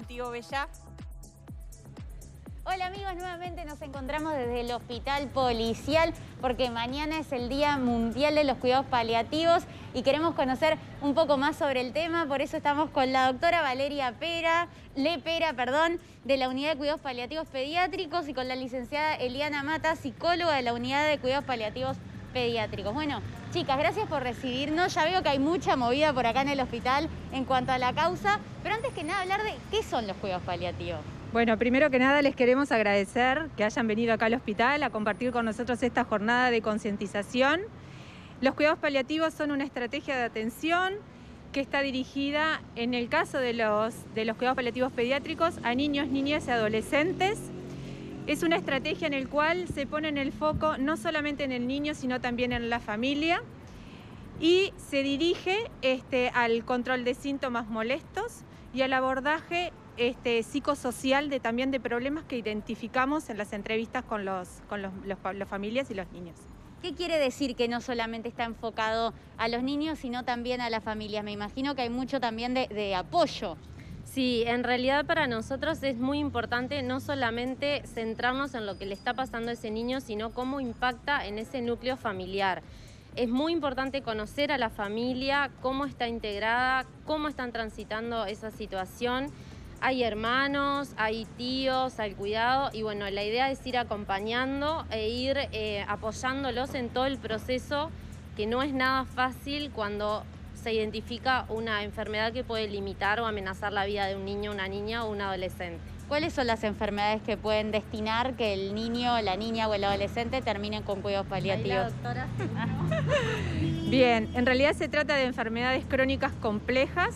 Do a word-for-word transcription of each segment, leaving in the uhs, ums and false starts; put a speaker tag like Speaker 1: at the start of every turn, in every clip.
Speaker 1: contigo, Bella.
Speaker 2: Hola amigos, nuevamente nos encontramos desde el Hospital Policial porque mañana es el Día Mundial de los Cuidados Paliativos y queremos conocer un poco más sobre el tema, por eso estamos con la doctora Valeria Pera, Le Pera, perdón, de la Unidad de Cuidados Paliativos Pediátricos y con la licenciada Eliana Mata, psicóloga de la Unidad de Cuidados Paliativos Pediátricos. Bueno, chicas, gracias por recibirnos. Ya veo que hay mucha movida por acá en el hospital en cuanto a la causa, pero antes que nada hablar de qué son los cuidados paliativos.
Speaker 3: Bueno, primero que nada les queremos agradecer que hayan venido acá al hospital a compartir con nosotros esta jornada de concientización. Los cuidados paliativos son una estrategia de atención que está dirigida, en el caso de los, de los cuidados paliativos pediátricos, a niños, niñas y adolescentes. Es una estrategia en la cual se pone en el foco no solamente en el niño, sino también en la familia y se dirige este, al control de síntomas molestos y al abordaje Este, psicosocial de, también de problemas que identificamos en las entrevistas con, los, con los, los, las familias y los niños.
Speaker 2: ¿Qué quiere decir que no solamente está enfocado a los niños, sino también a las familias? Me imagino que hay mucho también de, de apoyo.
Speaker 4: Sí, en realidad para nosotros es muy importante no solamente centrarnos en lo que le está pasando a ese niño, sino cómo impacta en ese núcleo familiar. Es muy importante conocer a la familia, cómo está integrada, cómo están transitando esa situación. Hay hermanos, hay tíos al cuidado y bueno, la idea es ir acompañando e ir eh, apoyándolos en todo el proceso, que no es nada fácil cuando se identifica una enfermedad que puede limitar o amenazar la vida de un niño, una niña o un adolescente.
Speaker 2: ¿Cuáles son las enfermedades que pueden destinar que el niño, la niña o el adolescente terminen con cuidados paliativos?
Speaker 4: Doctora.
Speaker 3: Bien, en realidad se trata de enfermedades crónicas complejas.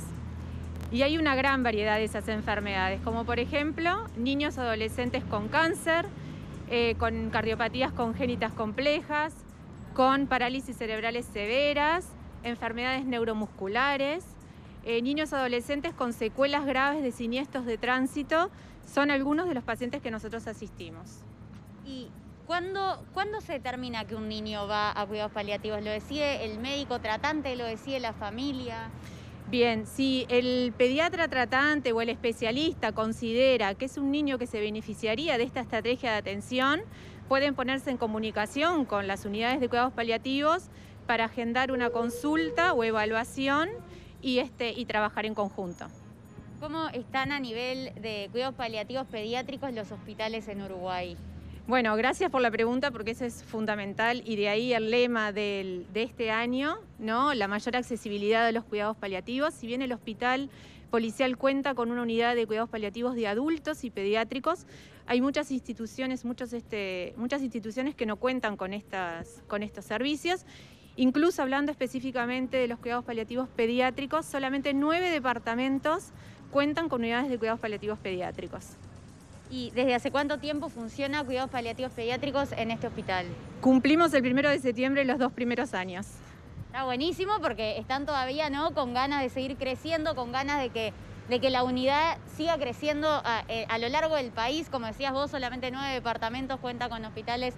Speaker 3: Y hay una gran variedad de esas enfermedades, como por ejemplo, niños adolescentes con cáncer, eh, con cardiopatías congénitas complejas, con parálisis cerebrales severas, enfermedades neuromusculares, eh, niños adolescentes con secuelas graves de siniestros de tránsito, son algunos de los pacientes que nosotros asistimos.
Speaker 2: ¿Y cuándo, cuándo se determina que un niño va a cuidados paliativos? ¿Lo decide el médico tratante? ¿Lo decide la familia?
Speaker 3: Bien, si el pediatra tratante o el especialista considera que es un niño que se beneficiaría de esta estrategia de atención, pueden ponerse en comunicación con las unidades de cuidados paliativos para agendar una consulta o evaluación y, este, y trabajar en conjunto.
Speaker 2: ¿Cómo están a nivel de cuidados paliativos pediátricos los hospitales en Uruguay?
Speaker 3: Bueno, gracias por la pregunta porque eso es fundamental y de ahí el lema del, de este año, ¿no? La mayor accesibilidad de los cuidados paliativos. Si bien el Hospital Policial cuenta con una unidad de cuidados paliativos de adultos y pediátricos, hay muchas instituciones, muchos, este, muchas instituciones que no cuentan con, estas, con estos servicios. Incluso hablando específicamente de los cuidados paliativos pediátricos, solamente nueve departamentos cuentan con unidades de cuidados paliativos pediátricos.
Speaker 2: ¿Y desde hace cuánto tiempo funciona cuidados paliativos pediátricos en este hospital?
Speaker 3: Cumplimos el primero de septiembre los dos primeros años.
Speaker 2: Está buenísimo porque están todavía, ¿no?, con ganas de seguir creciendo, con ganas de que, de que la unidad siga creciendo a, a lo largo del país. Como decías vos, solamente nueve departamentos cuentan con hospitales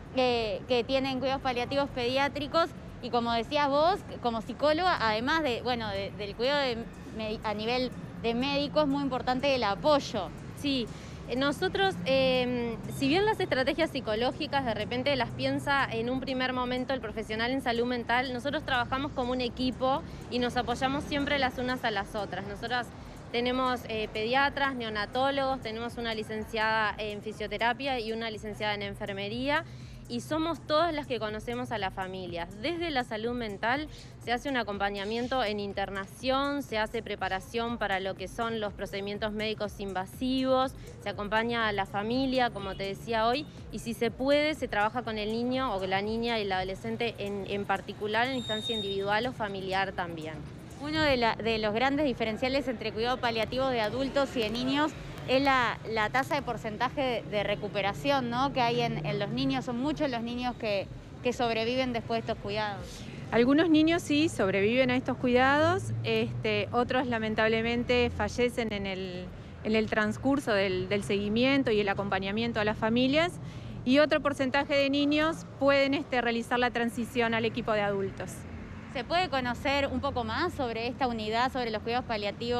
Speaker 2: eh, que tienen cuidados paliativos pediátricos. Y como decías vos, como psicóloga, además de, bueno, de, del cuidado de, a nivel de médico, es muy importante el apoyo.
Speaker 4: Sí. Nosotros, eh, si bien las estrategias psicológicas de repente las piensa en un primer momento el profesional en salud mental, nosotros trabajamos como un equipo y nos apoyamos siempre las unas a las otras. Nosotras tenemos eh, pediatras, neonatólogos, tenemos una licenciada en fisioterapia y una licenciada en enfermería. Y somos todas las que conocemos a las familias. Desde la salud mental se hace un acompañamiento en internación, se hace preparación para lo que son los procedimientos médicos invasivos, se acompaña a la familia, como te decía hoy, y si se puede, se trabaja con el niño o la niña y el adolescente en, en particular en instancia individual o familiar también.
Speaker 2: Uno de, la, de los grandes diferenciales entre cuidado paliativo de adultos y de niños es la, la tasa de porcentaje de, de recuperación, ¿no?, que hay en, en los niños. Son muchos los niños que, que sobreviven después de estos cuidados.
Speaker 3: Algunos niños sí sobreviven a estos cuidados, este, otros lamentablemente fallecen en el, en el transcurso del, del seguimiento y el acompañamiento a las familias, y otro porcentaje de niños pueden este, realizar la transición al equipo de adultos.
Speaker 2: ¿Se puede conocer un poco más sobre esta unidad, sobre los cuidados paliativos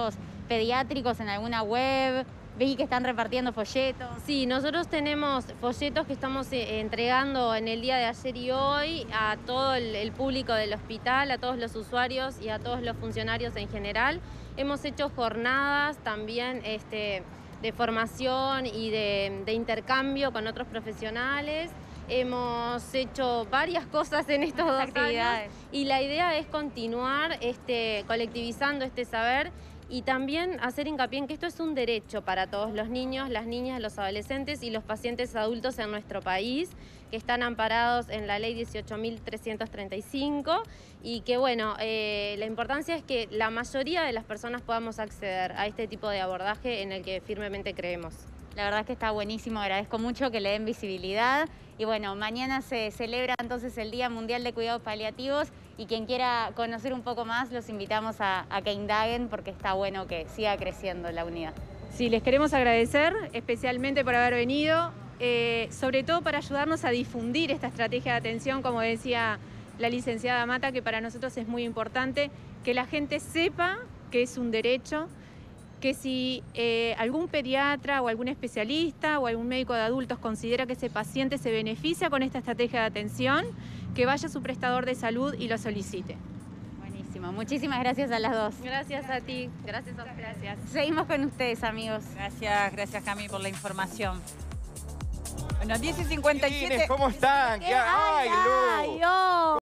Speaker 2: pediátricos en alguna web. Vi que están repartiendo folletos.
Speaker 4: Sí, nosotros tenemos folletos que estamos eh, entregando en el día de ayer y hoy a todo el, el público del hospital, a todos los usuarios y a todos los funcionarios en general. Hemos hecho jornadas también este, de formación y de, de intercambio con otros profesionales. Hemos hecho varias cosas en estos dos
Speaker 2: actividades.
Speaker 4: años y la idea es continuar este, colectivizando este saber y también hacer hincapié en que esto es un derecho para todos los niños, las niñas, los adolescentes y los pacientes adultos en nuestro país, que están amparados en la ley dieciocho mil trescientos treinta y cinco y que bueno, eh, la importancia es que la mayoría de las personas podamos acceder a este tipo de abordaje en el que firmemente creemos.
Speaker 2: La verdad es que está buenísimo, agradezco mucho que le den visibilidad. Y bueno, mañana se celebra entonces el Día Mundial de Cuidados Paliativos y quien quiera conocer un poco más los invitamos a, a que indaguen porque está bueno que siga creciendo la unidad.
Speaker 3: Sí, les queremos agradecer especialmente por haber venido, eh, sobre todo para ayudarnos a difundir esta estrategia de atención, como decía la licenciada Mata, que para nosotros es muy importante que la gente sepa que es un derecho, que si eh, algún pediatra o algún especialista o algún médico de adultos considera que ese paciente se beneficia con esta estrategia de atención, que vaya a su prestador de salud y lo solicite.
Speaker 2: Buenísimo, muchísimas gracias a las dos.
Speaker 4: Gracias a ti, gracias a ustedes.
Speaker 3: Gracias.
Speaker 2: Seguimos con ustedes, amigos.
Speaker 1: Gracias, gracias Cami por la información. Bueno, diez y cincuenta y siete.
Speaker 5: ¿Cómo están? ¿Qué
Speaker 2: Ay,
Speaker 5: hay, Lu?
Speaker 2: ay, oh.